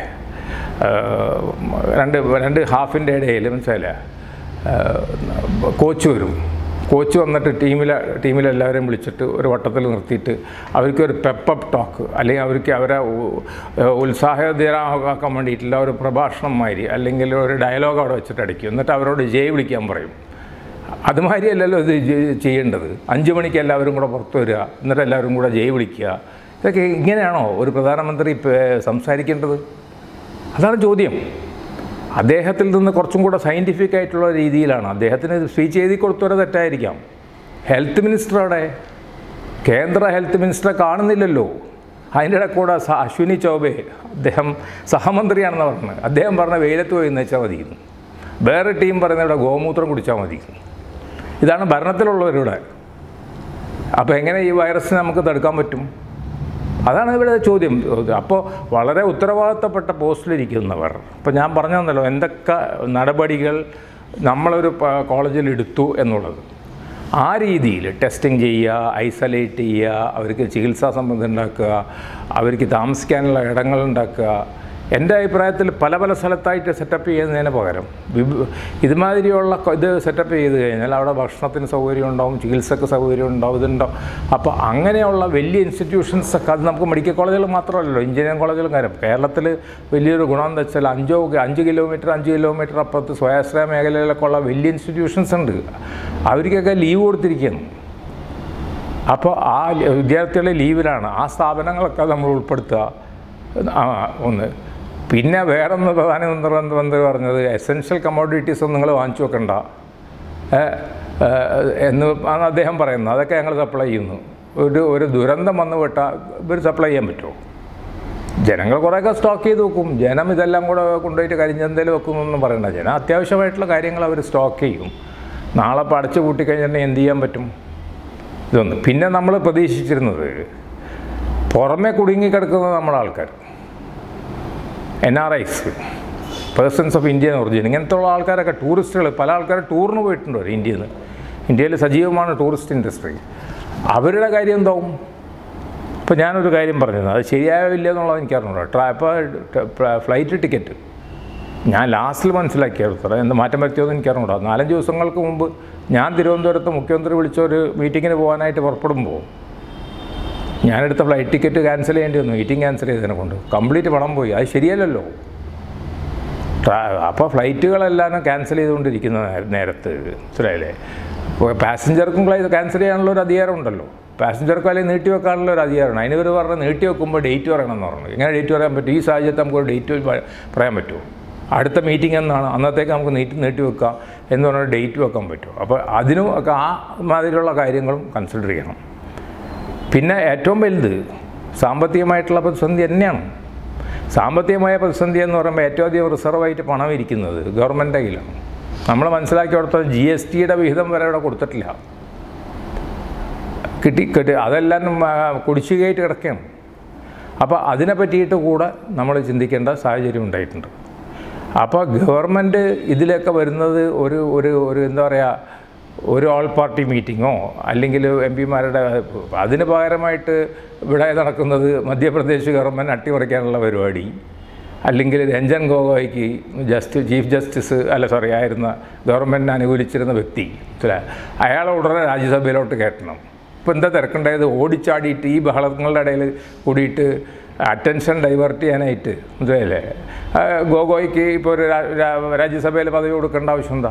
S1: രണ്ട് രണ്ട് ഹാഫിൻ്റെ ഇടയിൽ മനസ്സിലല്ലേ കോച്ച് വരും. കോച്ച് വന്നിട്ട് ടീമിലെ ടീമിലെല്ലാവരെയും വിളിച്ചിട്ട് ഒരു വട്ടത്തിൽ നിർത്തിയിട്ട് അവർക്കൊരു പെപ്പപ്പ് ടോക്ക്, അല്ലെങ്കിൽ അവർക്ക് അവരെ ഉത്സാഹതീരാക്കാൻ വേണ്ടിയിട്ടുള്ള ഒരു പ്രഭാഷണം മാതിരി അല്ലെങ്കിൽ ഒരു ഡയലോഗ് അവിടെ വെച്ചിട്ട് അടിക്കും. എന്നിട്ട് അവരോട് ജയ് വിളിക്കാൻ പറയും. അതുമാതിരിയല്ലല്ലോ ഇത് ചെയ്യേണ്ടത്. അഞ്ച് മണിക്ക് എല്ലാവരും കൂടെ പുറത്ത് വരിക, എന്നിട്ട് എല്ലാവരും കൂടെ ജയ് വിളിക്കുക. ഇതൊക്കെ ഇങ്ങനെയാണോ ഒരു പ്രധാനമന്ത്രി സംസാരിക്കേണ്ടത്? അതാണ് ചോദ്യം. അദ്ദേഹത്തിൽ നിന്ന് കുറച്ചും കൂടെ സയൻറ്റിഫിക് ആയിട്ടുള്ള രീതിയിലാണ് അദ്ദേഹത്തിന് സ്പീച്ച് എഴുതി കൊടുത്തവരെ തെറ്റായിരിക്കാം. ഹെൽത്ത് മിനിസ്റ്റർ അവിടെ, കേന്ദ്ര ഹെൽത്ത് മിനിസ്റ്ററെ കാണുന്നില്ലല്ലോ. അതിൻ്റെ ഇടയിൽ കൂടെ അശ്വിനി ചൗബെ, അദ്ദേഹം സഹമന്ത്രിയാണെന്ന് പറഞ്ഞത്, അദ്ദേഹം പറഞ്ഞ വെയിലത്ത് പോയി വെച്ചാൽ മതി. വേറെ ടീം പറയുന്ന ഇവിടെ ഗോമൂത്രം കുടിച്ചാൽ മതി. ഇതാണ് ഭരണത്തിലുള്ളവരുടെ. അപ്പോൾ എങ്ങനെ ഈ വൈറസിനെ നമുക്ക് തടുക്കാൻ പറ്റും? അതാണ് ഇവിടെ ചോദ്യം. അപ്പോൾ വളരെ ഉത്തരവാദിത്തപ്പെട്ട പോസ്റ്റിലിരിക്കുന്നവർ, ഇപ്പോൾ ഞാൻ പറഞ്ഞു തന്നല്ലോ എന്തൊക്കെ നടപടികൾ നമ്മളൊരു കോളേജിൽ എടുത്തു എന്നുള്ളത്. ആ രീതിയിൽ ടെസ്റ്റിംഗ് ചെയ്യുക, ഐസൊലേറ്റ് ചെയ്യുക, അവർക്ക് ചികിത്സാ സംബന്ധം ഉണ്ടാക്കുക, അവർക്ക് താമസിക്കാനുള്ള ഇടങ്ങൾ ഉണ്ടാക്കുക. എൻ്റെ അഭിപ്രായത്തിൽ പല പല സ്ഥലത്തായിട്ട് സെറ്റപ്പ് ചെയ്യുന്നതിന് പകരം ഇതുമാതിരിയുള്ള ഇത് സെറ്റപ്പ് ചെയ്ത് കഴിഞ്ഞാൽ അവിടെ ഭക്ഷണത്തിന് സൗകര്യം ഉണ്ടാവും, ചികിത്സക്ക് സൗകര്യം ഉണ്ടാവും, ഇതുണ്ടാവും. അപ്പോൾ അങ്ങനെയുള്ള വലിയ ഇൻസ്റ്റിറ്റ്യൂഷൻസൊക്കെ, അത് നമുക്ക് മെഡിക്കൽ കോളേജുകൾ മാത്രമല്ലല്ലോ, എഞ്ചിനീയറിംഗ് കോളേജുകളും കാര്യം. കേരളത്തിൽ വലിയൊരു ഗുണം എന്താ വെച്ചാൽ അഞ്ചോ അഞ്ച് കിലോമീറ്റർ അഞ്ച് കിലോമീറ്റർ അപ്പുറത്ത് സ്വയാശ്രയ മേഖലയിലൊക്കെ ഉള്ള വലിയ ഇൻസ്റ്റിറ്റ്യൂഷൻസ് ഉണ്ട്. അവർക്കൊക്കെ ലീവ് കൊടുത്തിരിക്കുന്നു. അപ്പോൾ ആ വിദ്യാർത്ഥികളുടെ ലീവിലാണ്. ആ സ്ഥാപനങ്ങളൊക്കെ നമ്മൾ ഉൾപ്പെടുത്തുക. ഒന്ന് പിന്നെ വേറൊന്ന് പ്രധാനമന്ത്രി പറഞ്ഞത്, എസെൻഷ്യൽ കമ്മോഡിറ്റീസ് ഒന്നും നിങ്ങൾ വാങ്ങിച്ചു വെക്കണ്ട എന്ന് ആണ് അദ്ദേഹം പറയുന്നത്. അതൊക്കെ ഞങ്ങൾ സപ്ലൈ ചെയ്യുന്നു. ഒരു ഒരു ദുരന്തം വന്നു വിട്ടാൽ ഇവർ സപ്ലൈ ചെയ്യാൻ പറ്റുമോ? ജനങ്ങൾ കുറേയൊക്കെ സ്റ്റോക്ക് ചെയ്ത് വെക്കും. ജനം ഇതെല്ലാം കൂടെ കൊണ്ടുപോയിട്ട് കരിഞ്ചന്തയിൽ വെക്കുന്നൊന്നും പറയണ്ട. ജനം അത്യാവശ്യമായിട്ടുള്ള കാര്യങ്ങൾ അവർ സ്റ്റോക്ക് ചെയ്യും. നാളെ ഇപ്പോൾ അടച്ചു കൂട്ടിക്കഴിഞ്ഞിട്ടുണ്ടെങ്കിൽ എന്ത് ചെയ്യാൻ പറ്റും? ഇതൊന്ന്. പിന്നെ നമ്മൾ പ്രതീക്ഷിച്ചിരുന്നത് പുറമെ കുടുങ്ങിക്കിടക്കുന്നത് നമ്മുടെ ആൾക്കാർ, N R Is, persons of Indian origin, ഇങ്ങനത്തെ ഉള്ള ആൾക്കാരൊക്കെ, ടൂറിസ്റ്റുകൾ, പല ആൾക്കാർ ടൂറിന് പോയിട്ടുണ്ട് ഇന്ത്യയിൽ നിന്ന്. ഇന്ത്യയിൽ സജീവമാണ് ടൂറിസ്റ്റ് ഇൻഡസ്ട്രി. അവരുടെ കാര്യം എന്താവും? ഇപ്പോൾ ഞാനൊരു കാര്യം പറഞ്ഞത് അത് ശരിയാവില്ല എന്നുള്ളത് എനിക്കറിഞ്ഞൂടാ. ട്രാ ഇപ്പോൾ ഫ്ലൈറ്റ് ടിക്കറ്റ് ഞാൻ ലാസ്റ്റിൽ മനസ്സിലാക്കിയെടുത്തത് എന്ത് മാറ്റം പറ്റിയോന്ന് എനിക്കറിഞ്ഞൂടാ. നാലഞ്ച് ദിവസങ്ങൾക്ക് മുമ്പ് ഞാൻ തിരുവനന്തപുരത്ത് മുഖ്യമന്ത്രി വിളിച്ച ഒരു മീറ്റിങ്ങിന് പോകാനായിട്ട് പുറപ്പെടുമ്പോൾ ഞാനെടുത്ത ഫ്ലൈറ്റ് ടിക്കറ്റ് ക്യാൻസൽ ചെയ്യേണ്ടി വന്നു. മീറ്റിംഗ് ക്യാൻസൽ ചെയ്തതിനെ കൊണ്ട് കംപ്ലീറ്റ് പണം പോയി. അത് ശരിയല്ലല്ലോ. അപ്പോൾ ഫ്ലൈറ്റുകളെല്ലാം ക്യാൻസൽ ചെയ്തുകൊണ്ടിരിക്കുന്ന നേരത്ത് മനസ്സിലായില്ലേ? പാസഞ്ചർക്കും ക്യാൻസൽ ചെയ്യാനുള്ള ഒരു അധികാരം ഉണ്ടല്ലോ. പാസഞ്ചർക്ക് അല്ലെങ്കിൽ നീട്ടി വെക്കാനുള്ള ഒരു അധികാരമാണ്. അതിന് ഇവർ പറഞ്ഞാൽ നീട്ടി വെക്കുമ്പോൾ ഡേറ്റ് പറയണമെന്ന് പറഞ്ഞു. എങ്ങനെ ഡേറ്റ് പറയാൻ പറ്റും? ഈ സാഹചര്യത്തിൽ നമുക്ക് ഒരു ഡേറ്റ് പറയാൻ പറ്റുമോ? അടുത്ത മീറ്റിംഗ് എന്നാണ്, അന്നത്തേക്ക് നമുക്ക് നീട്ടി നീട്ടി വെക്കാം എന്ന് പറഞ്ഞാൽ ഡേറ്റ് വെക്കാൻ പറ്റുമോ? അപ്പോൾ അതിനും ഒക്കെ ആ മാതിരിയുള്ള കാര്യങ്ങളും കൺസിഡർ ചെയ്യണം. പിന്നെ ഏറ്റവും വലുത് സാമ്പത്തികമായിട്ടുള്ള പ്രതിസന്ധി തന്നെയാണ്. സാമ്പത്തികമായ പ്രതിസന്ധി എന്ന് പറയുമ്പോൾ ഏറ്റവും അധികം റിസർവായിട്ട് പണം ഇരിക്കുന്നത് ഗവൺമെൻറ് കയ്യിലാണ്. നമ്മൾ മനസ്സിലാക്കി കൊടുത്ത ജി എസ് ടിയുടെ വിഹിതം വരെ ഇവിടെ കൊടുത്തിട്ടില്ല, കിട്ടി കിട്ടി അതെല്ലാം കുടിശ്ശികയായിട്ട് കിടക്കുകയാണ്. അപ്പോൾ അതിനെ പറ്റിയിട്ട് കൂടെ നമ്മൾ ചിന്തിക്കേണ്ട സാഹചര്യം ഉണ്ടായിട്ടുണ്ട്. അപ്പോൾ ഗവൺമെൻറ് ഇതിലൊക്കെ വരുന്നത് ഒരു ഒരു ഒരു എന്താ പറയുക, ഒരു ഓൾ പാർട്ടി മീറ്റിങ്ങോ അല്ലെങ്കിൽ എം പിമാരുടെ, അതിന് പകരമായിട്ട് ഇവിടെ നടക്കുന്നത് മധ്യപ്രദേശ് ഗവൺമെൻറ് അട്ടിമറിക്കാനുള്ള പരിപാടി, അല്ലെങ്കിൽ രഞ്ജൻ ഗൊഗോയ്ക്ക് ജസ്റ്റ് ചീഫ് ജസ്റ്റിസ് അല്ല സോറി ആയിരുന്ന ഗവൺമെൻറ്റിനെ അനുകൂലിച്ചിരുന്ന വ്യക്തി അയാളെ ഉടനെ രാജ്യസഭയിലോട്ട് കയറ്റണം. ഇപ്പോൾ എന്താ തിരക്കുണ്ടായത്? ഓടിച്ചാടിയിട്ട് ഈ ബഹളങ്ങളുടെ ഇടയിൽ കൂടിയിട്ട് അറ്റൻഷൻ ഡൈവേർട്ട് ചെയ്യാനായിട്ട് മനസ്സിലായില്ലേ? ഗൊഗോയ്ക്ക് ഇപ്പോൾ ഒരു രാജ്യസഭയിൽ പദവി കൊടുക്കേണ്ട ആവശ്യം എന്താ?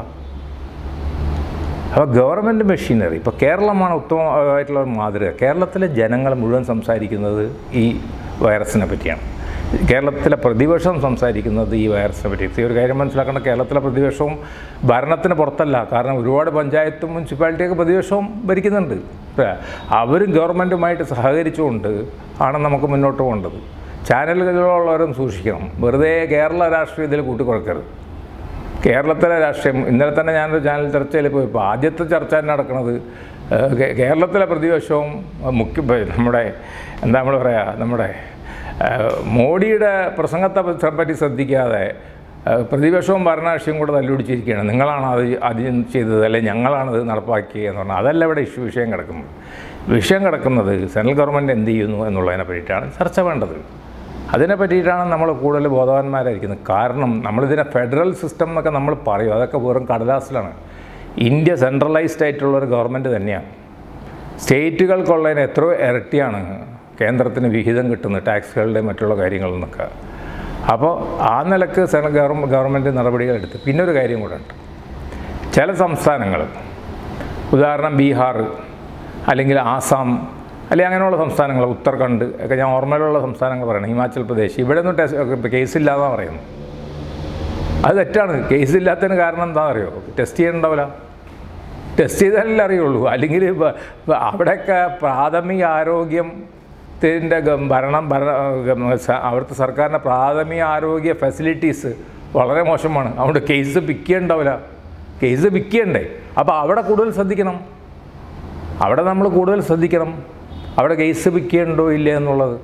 S1: അപ്പോൾ ഗവൺമെൻറ് മെഷീനറി, ഇപ്പോൾ കേരളമാണ് ഉത്തമമായിട്ടുള്ള ഒരു മാതൃക. കേരളത്തിലെ ജനങ്ങൾ മുഴുവൻ സംസാരിക്കുന്നത് ഈ വൈറസിനെ പറ്റിയാണ്. കേരളത്തിലെ പ്രതിപക്ഷം സംസാരിക്കുന്നത് ഈ വൈറസിനെ പറ്റി. ഈ ഒരു കാര്യം മനസ്സിലാക്കേണ്ട, കേരളത്തിലെ പ്രതിപക്ഷവും ഭരണത്തിന് പുറത്തല്ല. കാരണം ഒരുപാട് പഞ്ചായത്തും മുനിസിപ്പാലിറ്റിയൊക്കെ പ്രതിപക്ഷവും ഭരിക്കുന്നുണ്ട്. അവരും ഗവൺമെൻറ്റുമായിട്ട് സഹകരിച്ചുകൊണ്ട് ആണ് നമുക്ക് മുന്നോട്ട് പോകേണ്ടത്. ചാനലുകളിലുള്ളവരും സൂക്ഷിക്കണം, വെറുതെ കേരള രാഷ്ട്രീയത്തിൽ കൂട്ടിക്കുറക്കരുത്. കേരളത്തിലെ രാഷ്ട്രീയം, ഇന്നലെ തന്നെ ഞാനൊരു ചാനൽ ചർച്ചയിൽ പോയപ്പോൾ ആദ്യത്തെ ചർച്ച തന്നെ നടക്കുന്നത് കേരളത്തിലെ പ്രതിപക്ഷവും മുഖ്യ നമ്മുടെ എന്താ നമ്മൾ പറയുക, നമ്മുടെ മോഡിയുടെ പ്രസംഗത്തെ പറ്റി ശ്രദ്ധിക്കാതെ പ്രതിപക്ഷവും ഭരണകക്ഷിയും കൂടെ തല്ലുപിടിച്ചിരിക്കുകയാണ്. നിങ്ങളാണ് അത് ആദ്യം ചെയ്തത്, അല്ലെങ്കിൽ ഞങ്ങളാണത് നടപ്പാക്കിയെന്ന് പറഞ്ഞാൽ അതല്ല ഇവിടെ ഇഷ്യൂ വിഷയം കിടക്കുന്നത്. വിഷയം കിടക്കുന്നത് സെൻട്രൽ ഗവൺമെൻറ് എന്ത് ചെയ്യുന്നു എന്നുള്ളതിനെ പറ്റിയിട്ടാണ് ചർച്ച വേണ്ടത്. അതിനെ പറ്റിയിട്ടാണ് നമ്മൾ കൂടുതൽ ബോധവാന്മാരായിരിക്കുന്നത്. കാരണം നമ്മളിതിനെ ഫെഡറൽ സിസ്റ്റം എന്നൊക്കെ നമ്മൾ പറയും, അതൊക്കെ വെറും കടലാസിലാണ്. ഇന്ത്യ സെൻട്രലൈസ്ഡ് ആയിട്ടുള്ളൊരു ഗവൺമെൻറ് തന്നെയാണ്. സ്റ്റേറ്റുകൾക്കുള്ളതിന് എത്രയോ ഇരട്ടിയാണ് കേന്ദ്രത്തിന് വിഹിതം കിട്ടുന്നത്, ടാക്സുകളുടെ മറ്റുള്ള കാര്യങ്ങളിൽ നിന്നൊക്കെ. അപ്പോൾ ആ നിലക്ക് സെൻട്രൽ ഗവൺമെൻറ് ഗവൺമെൻറ് നടപടികളെടുത്ത്. പിന്നെ ഒരു കാര്യം കൂടെ ഉണ്ട്, ചില സംസ്ഥാനങ്ങൾ, ഉദാഹരണം ബീഹാർ അല്ലെങ്കിൽ ആസാം അല്ലെങ്കിൽ അങ്ങനെയുള്ള സംസ്ഥാനങ്ങൾ, ഉത്തരാഖണ്ഡ് ഒക്കെ ഞാൻ ഓർമ്മയിലുള്ള സംസ്ഥാനങ്ങൾ പറയണം, ഹിമാചൽ പ്രദേശ്, ഇവിടെ ഒന്നും ടെസ്റ്റ് കേസില്ലാന്നാണ് പറയുന്നത്. അത് തെറ്റാണ്. കേസില്ലാത്തതിന് കാരണം എന്താണെന്ന് അറിയോ? ടെസ്റ്റ് ചെയ്യണ്ടാവില്ല. ടെസ്റ്റ് ചെയ്താലല്ലേ അറിയുള്ളൂ. അല്ലെങ്കിൽ അവിടെയൊക്കെ പ്രാഥമിക ആരോഗ്യത്തിൻ്റെ ഭരണം ഭരണ അവിടുത്തെ സർക്കാരിൻ്റെ പ്രാഥമിക ആരോഗ്യ ഫെസിലിറ്റീസ് വളരെ മോശമാണ്. അതുകൊണ്ട് കേസ് പിക്ക് ചെയ്യണ്ടാവില്ല. കേസ് പിക്ക് ചെയ്യണ്ടേ? അപ്പോൾ അവിടെ കൂടുതൽ ശ്രദ്ധിക്കണം. അവിടെ നമ്മൾ കൂടുതൽ ശ്രദ്ധിക്കണം, അവിടെ കേസ് പിക്ക് ചെയ്യണ്ടോ ഇല്ലേ എന്നുള്ളത്.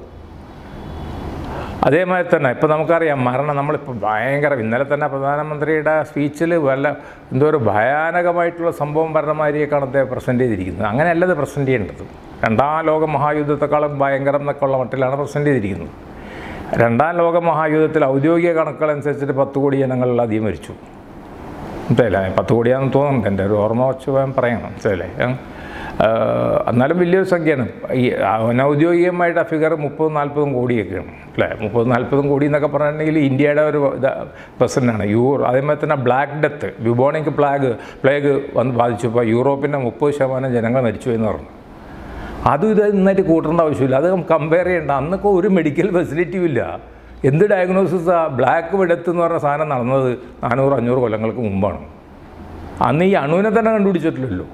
S1: അതേമാതിരി തന്നെ ഇപ്പോൾ നമുക്കറിയാം മരണം, നമ്മളിപ്പോൾ ഭയങ്കര ഇന്നലെ തന്നെ പ്രധാനമന്ത്രിയുടെ സ്പീച്ചിൽ വല്ല എന്തോ ഒരു ഭയാനകമായിട്ടുള്ള സംഭവം ഭരണമാതിരിയൊക്കെയാണ് അദ്ദേഹം പ്രസൻറ്റ് ചെയ്തിരിക്കുന്നത്. അങ്ങനെയല്ല ഇത് പ്രസൻറ്റ് ചെയ്യേണ്ടത്. രണ്ടാം ലോക മഹായുദ്ധത്തെക്കാളും ഭയങ്കരം എന്നൊക്കെയുള്ള മട്ടിലാണ് പ്രസൻറ്റ് ചെയ്തിരിക്കുന്നത്. രണ്ടാം ലോക മഹായുദ്ധത്തിൽ ഔദ്യോഗിക കണക്കുകളനുസരിച്ചിട്ട് പത്ത് കോടി ജനങ്ങളിലധികം മരിച്ചു. മനസ്സിലായില്ലേ? പത്ത് കോടിയാണെന്ന് തോന്നുന്നുണ്ട്, എൻ്റെ ഒരു ഓർമ്മ വെച്ച് ഞാൻ പറയാം. മനസ്സിലായില്ലേ? എന്നാലും വലിയൊരു സംഖ്യയാണ്. ഈ അനൗദ്യോഗികമായിട്ട് ആ ഫിഗർ മുപ്പതും നാൽപ്പതും കോടിയൊക്കെയാണ് അല്ലേ? മുപ്പതും നാൽപ്പതും കോടി എന്നൊക്കെ പറഞ്ഞിട്ടുണ്ടെങ്കിൽ ഇന്ത്യയുടെ ഒരു ഇത് പെർസെൻ്റാണ്. യൂറോ അതേമാതിരി തന്നെ black death, bubonic plague plague വന്ന് ബാധിച്ചപ്പോൾ യൂറോപ്പിൻ്റെ മുപ്പത് ശതമാനം ജനങ്ങൾ മരിച്ചു എന്ന് പറഞ്ഞു. അതും ഇത് നന്നായിട്ട് കൂട്ടേണ്ട ആവശ്യമില്ല, അത് കമ്പയർ ചെയ്യേണ്ട. അന്നൊക്കെ ഒരു മെഡിക്കൽ ഫെസിലിറ്റിയും ഇല്ല. എന്ത് ഡയഗ്നോസിസാ? ബ്ലാക്ക് ഡെത്ത് എന്ന് പറഞ്ഞ സാധനം നടന്നത് നാനൂറ് അഞ്ഞൂറ് കൊല്ലങ്ങൾക്ക് മുമ്പാണ്. അന്ന് ഈ അണുവിനെ തന്നെ കണ്ടുപിടിച്ചിട്ടില്ലല്ലോ.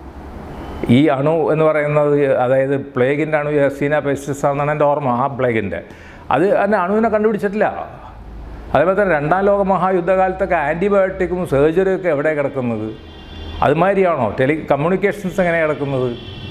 S1: ഈ അണു എന്ന് പറയുന്നത്, അതായത് പ്ലേഗിൻ്റെ അണു എർസീന പെസ്റ്റിസ് ആണെന്നാണ് എൻ്റെ ഓർമ്മ. ആ പ്ലേഗിൻ്റെ അത് തന്നെ അണുവിനെ കണ്ടുപിടിച്ചിട്ടില്ല. അതേപോലെ തന്നെ രണ്ടാം ലോക മഹായുദ്ധകാലത്തൊക്കെ ആൻറ്റിബയോട്ടിക്കും സർജറിയും ഒക്കെ എവിടെ കിടക്കുന്നത്? അതുമാതിരിയാണോ ടെലി കമ്മ്യൂണിക്കേഷൻസ് എങ്ങനെ കിടക്കുന്നത്?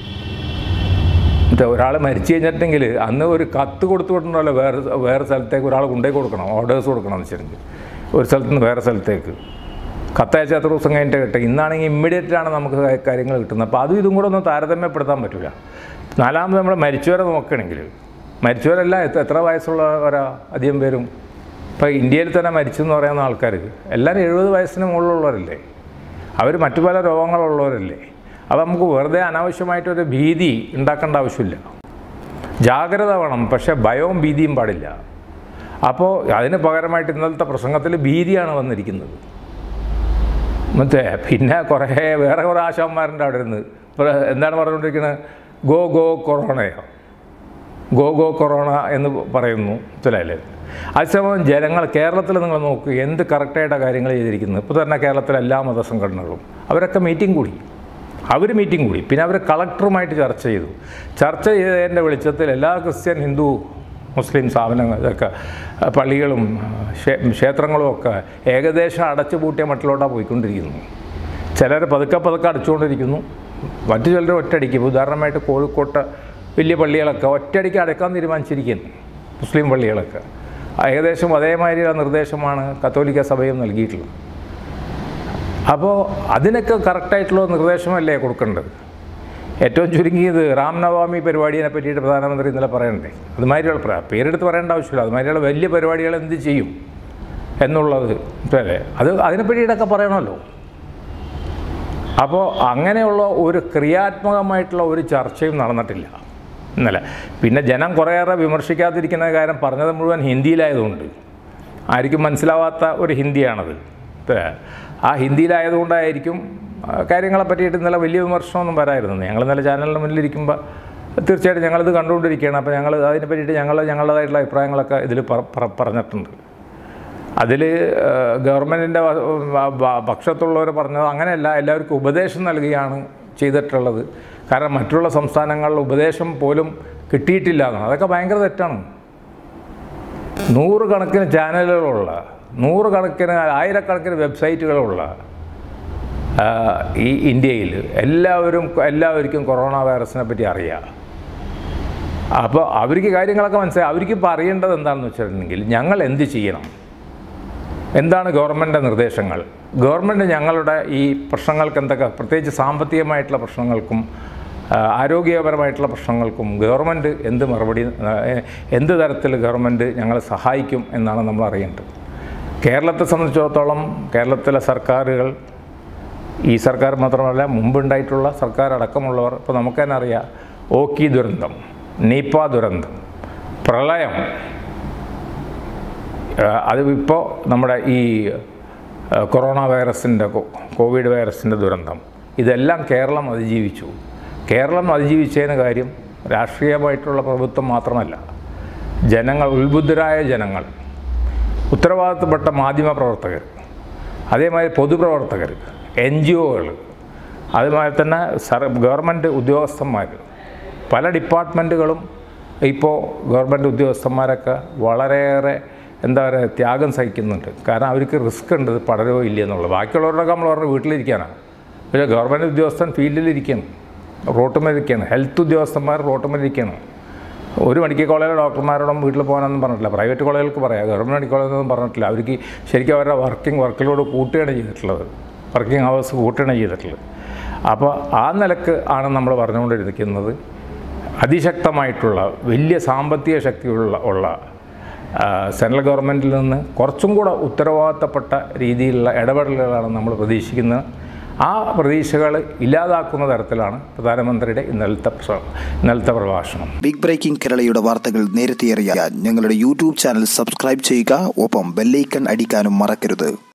S1: ഒരാൾ മരിച്ചു കഴിഞ്ഞിട്ടുണ്ടെങ്കിൽ അന്ന് ഒരു കത്ത് കൊടുത്തു വിടണമല്ലോ, വേറെ വേറെ സ്ഥലത്തേക്ക് ഒരാൾ കൊണ്ടുപോയി കൊടുക്കണം, ഓർഡേഴ്സ് കൊടുക്കണം എന്ന് വെച്ചിട്ടുണ്ടെങ്കിൽ ഒരു സ്ഥലത്ത് നിന്ന് വേറെ സ്ഥലത്തേക്ക് കത്തയച്ച എത്ര ദിവസം കഴിഞ്ഞിട്ട് കിട്ടുക. ഇന്നാണെങ്കിൽ ഇമ്മീഡിയറ്റാണ് നമുക്ക് കാര്യങ്ങൾ കിട്ടുന്നത്. അപ്പോൾ അതും ഇതും കൂടെ ഒന്നും താരതമ്യപ്പെടുത്താൻ പറ്റില്ല. നാലാമത് നമ്മൾ മരിച്ചവരെ നോക്കുകയാണെങ്കിൽ മരിച്ചവരെല്ലാം എത്ര എത്ര വയസ്സുള്ളവരാ അധികം പേരും? ഇപ്പോൾ ഇന്ത്യയിൽ തന്നെ മരിച്ചെന്ന് പറയുന്ന ആൾക്കാർ എല്ലാവരും എഴുപത് വയസ്സിന് മുകളിലുള്ളവരല്ലേ? അവർ മറ്റു പല രോഗങ്ങളുള്ളവരല്ലേ? അപ്പോൾ നമുക്ക് വെറുതെ അനാവശ്യമായിട്ടൊരു ഭീതി ഉണ്ടാക്കേണ്ട ആവശ്യമില്ല. ജാഗ്രത വേണം, പക്ഷേ ഭയവും ഭീതിയും പാടില്ല. അപ്പോൾ അതിന് പകരമായിട്ട് ഇന്നലത്തെ പ്രസംഗത്തിൽ ഭീതിയാണ് വന്നിരിക്കുന്നത്. മറ്റേ പിന്നെ കുറേ വേറെ കുറേ ആശാന്മാരുണ്ട് അവിടെ ഇരുന്ന്. ഇപ്പോൾ എന്താണ് പറഞ്ഞുകൊണ്ടിരിക്കുന്നത്? ഗോ ഗോ കൊറോണയോ ഗോ ഗോ കൊറോണ എന്ന് പറയുന്നു ചിലല്ലേ. അതേസമയം ജനങ്ങൾ കേരളത്തിൽ നിങ്ങൾ നോക്കൂ എന്ത് കറക്റ്റായിട്ടാണ് കാര്യങ്ങൾ ചെയ്തിരിക്കുന്നത്. ഇപ്പോൾ തന്നെ കേരളത്തിലെ എല്ലാ മതസംഘടനകളും അവരൊക്കെ മീറ്റിംഗ് കൂടി അവർ മീറ്റിംഗ് കൂടി പിന്നെ അവർ കളക്ടറുമായിട്ട് ചർച്ച ചെയ്തു. ചർച്ച ചെയ്തതിൻ്റെ വെളിച്ചത്തിൽ എല്ലാ ക്രിസ്ത്യൻ ഹിന്ദു മുസ്ലിം സ്ഥാപനങ്ങളൊക്കെ പള്ളികളും ക്ഷേത്രങ്ങളും ഒക്കെ ഏകദേശം അടച്ചു പൂട്ടിയ മട്ടിലോട്ടാണ് പോയിക്കൊണ്ടിരിക്കുന്നു. ചിലർ പതുക്കെ പതുക്കെ അടച്ചുകൊണ്ടിരിക്കുന്നു, മറ്റു ചിലർ ഒറ്റയടിക്ക്. ഉദാഹരണമായിട്ട് കോഴിക്കോട്ട് വലിയ പള്ളികളൊക്കെ ഒറ്റയടിക്ക് അടയ്ക്കാൻ തീരുമാനിച്ചിരിക്കുന്നു. മുസ്ലിം പള്ളികളൊക്കെ ഏകദേശം അതേമാതിരിയുള്ള നിർദ്ദേശമാണ് കത്തോലിക്ക സഭയും നൽകിയിട്ടുള്ളത്. അപ്പോൾ അതിനൊക്കെ കറക്റ്റായിട്ടുള്ള നിർദ്ദേശമല്ലേ കൊടുക്കേണ്ടത്? ഏറ്റവും ചുരുങ്ങിയത് രാംനവമി പരിപാടിയെ പറ്റിയിട്ട് പ്രധാനമന്ത്രി ഇന്നലെ പറയണ്ടേ? അതുമാതിരിയുള്ള പേരെടുത്ത് പറയേണ്ട ആവശ്യമില്ല. അതുമാതിരിയുള്ള വലിയ പരിപാടികൾ എന്ത് ചെയ്യും എന്നുള്ളത് അല്ലേ, അത് അതിനെപ്പറ്റിയിട്ടൊക്കെ പറയണമല്ലോ. അപ്പോൾ അങ്ങനെയുള്ള ഒരു ക്രിയാത്മകമായിട്ടുള്ള ഒരു ചർച്ചയും നടന്നിട്ടില്ല ഇന്നലെ. പിന്നെ ജനം കുറേയേറെ വിമർശിക്കാതിരിക്കുന്ന കാര്യം പറഞ്ഞത് മുഴുവൻ ഹിന്ദിയിലായതുകൊണ്ട് ആർക്കും മനസ്സിലാവാത്ത ഒരു ഹിന്ദിയാണത്. ആ ഹിന്ദിയിലായതുകൊണ്ടായിരിക്കും കാര്യങ്ങളെ പറ്റിയിട്ട് ഇന്നലെ വലിയ വിമർശനമൊന്നും വരായിരുന്നു. ഞങ്ങൾ ഇന്നലെ ചാനലിന് മുന്നിലിരിക്കുമ്പോൾ തീർച്ചയായിട്ടും ഞങ്ങളിത് കണ്ടുകൊണ്ടിരിക്കുകയാണ്. അപ്പോൾ ഞങ്ങൾ അതിനെ പറ്റിയിട്ട് ഞങ്ങൾ ഞങ്ങളുടേതായിട്ടുള്ള അഭിപ്രായങ്ങളൊക്കെ ഇതിൽ പറഞ്ഞിട്ടുണ്ട്. അതിൽ ഗവൺമെൻറ്റിൻ്റെ പക്ഷത്തുള്ളവർ പറഞ്ഞത് അങ്ങനെയല്ല, എല്ലാവർക്കും ഉപദേശം നൽകുകയാണ് ചെയ്തിട്ടുള്ളത്. കാരണം മറ്റുള്ള സംസ്ഥാനങ്ങളിൽ ഉപദേശം പോലും കിട്ടിയിട്ടില്ല എന്നാണ്. അതൊക്കെ ഭയങ്കര തെറ്റാണ്. നൂറുകണക്കിന് ചാനലുകളുള്ള, നൂറുകണക്കിന് ആയിരക്കണക്കിന് വെബ്സൈറ്റുകളുള്ള ഈ ഇന്ത്യയിൽ എല്ലാവരും എല്ലാവർക്കും കൊറോണ വൈറസിനെ പറ്റി അറിയാം. അപ്പോൾ അവർക്ക് കാര്യങ്ങളൊക്കെ മനസ്സിലായി. അവർക്കിപ്പോൾ അറിയേണ്ടത് എന്താണെന്ന് വെച്ചിട്ടുണ്ടെങ്കിൽ ഞങ്ങൾ എന്ത് ചെയ്യണം, എന്താണ് ഗവൺമെൻറ് നിർദ്ദേശങ്ങൾ, ഗവൺമെൻറ് ഞങ്ങളുടെ ഈ പ്രശ്നങ്ങൾക്ക് എന്തൊക്കെ, പ്രത്യേകിച്ച് സാമ്പത്തികമായിട്ടുള്ള പ്രശ്നങ്ങൾക്കും ആരോഗ്യപരമായിട്ടുള്ള പ്രശ്നങ്ങൾക്കും ഗവൺമെൻറ് എന്ത് മറുപടി, എന്ത് തരത്തിൽ ഗവൺമെൻറ് ഞങ്ങളെ സഹായിക്കും എന്നാണ് നമ്മൾ അറിയേണ്ടത്. കേരളത്തെ സംബന്ധിച്ചിടത്തോളം കേരളത്തിലെ സർക്കാരുകൾ, ഈ സർക്കാർ മാത്രമല്ല മുമ്പുണ്ടായിട്ടുള്ള സർക്കാർ അടക്കമുള്ളവർ, ഇപ്പോൾ നമുക്ക് തന്നെ അറിയാം, ഓക്കി ദുരന്തം, നിപ ദുരന്തം, പ്രളയം, അത് ഇപ്പോൾ നമ്മുടെ ഈ കൊറോണ വൈറസിൻ്റെ കോവിഡ് വൈറസിൻ്റെ ദുരന്തം, ഇതെല്ലാം കേരളം അതിജീവിച്ചു. കേരളം അതിജീവിച്ചതിന് കാര്യം രാഷ്ട്രീയമായിട്ടുള്ള പ്രഭുത്വം മാത്രമല്ല, ജനങ്ങൾ, ഉത്ബുദ്ധരായ ജനങ്ങൾ, ഉത്തരവാദിത്തപ്പെട്ട മാധ്യമപ്രവർത്തകർ, അതേമാതിരി പൊതുപ്രവർത്തകർ, എൻ ജി ഒകൾ, അതുമാതിരി തന്നെ സർ ഗവൺമെൻറ് ഉദ്യോഗസ്ഥന്മാർ, പല ഡിപ്പാർട്ട്മെൻറ്റുകളും ഇപ്പോൾ ഗവൺമെൻറ് ഉദ്യോഗസ്ഥന്മാരൊക്കെ വളരെയേറെ എന്താ പറയുക ത്യാഗം സഹിക്കുന്നുണ്ട്. കാരണം അവർക്ക് റിസ്ക് ഉണ്ട്, ഇത് പടരുമോ ഇല്ല എന്നുള്ളത്. ബാക്കിയുള്ളവരൊക്കെ നമ്മൾ പറഞ്ഞ വീട്ടിലിരിക്കാനാണ്. പക്ഷേ ഗവൺമെൻറ് ഉദ്യോഗസ്ഥൻ ഫീൽഡിലിരിക്കുകയാണ്, റോട്ടുമേലിരിക്കുകയാണ്. ഹെൽത്ത് ഉദ്യോഗസ്ഥന്മാർ റോട്ടുമേലിരിക്കുകയാണ്. ഒരു മെഡിക്കൽ കോളേജിലെ ഡോക്ടർമാരോടും വീട്ടിൽ പോകാനൊന്നും പറഞ്ഞിട്ടില്ല. പ്രൈവറ്റ് കോളേജുകൾക്ക് പറയാം, ഗവൺമെൻറ് മെഡിക്കൽ കോളേജൊന്നും പറഞ്ഞിട്ടില്ല. അവർക്ക് ശരിക്കും അവരുടെ വർക്കിംഗ് വർക്കിലോട് കൂട്ടുകയാണ് ചെയ്തിട്ടുള്ളത്, വർക്കിംഗ് അവേഴ്സ് കൂട്ടുകയാണ് ചെയ്തിട്ടുള്ളത്. അപ്പോൾ ആ നിലക്ക് ആണ് നമ്മൾ പറഞ്ഞുകൊണ്ടിരിക്കുന്നത്. അതിശക്തമായിട്ടുള്ള വലിയ സാമ്പത്തിക ശക്തിയുള്ള ഉള്ള സെൻട്രൽ ഗവൺമെൻറ്റിൽ നിന്ന് കുറച്ചും കൂടെ ഉത്തരവാദിത്തപ്പെട്ട രീതിയിലുള്ള ഇടപെടലുകളാണ് നമ്മൾ പ്രതീക്ഷിക്കുന്നത്. ആ പ്രതീക്ഷകൾ ഇല്ലാതാക്കുന്ന തരത്തിലാണ് പ്രധാനമന്ത്രിയുടെ ഇന്നലത്തെ ഇന്നലത്തെ പ്രഭാഷണം.
S2: ബിഗ് ബ്രേക്കിംഗ് കേരളയുടെ വാർത്തകൾ നേരത്തെ അറിയാൻ ഞങ്ങളുടെ യൂട്യൂബ് ചാനൽ സബ്സ്ക്രൈബ് ചെയ്യുക. ഒപ്പം ബെല്ലൈക്കൺ അടിക്കാനും മറക്കരുത്.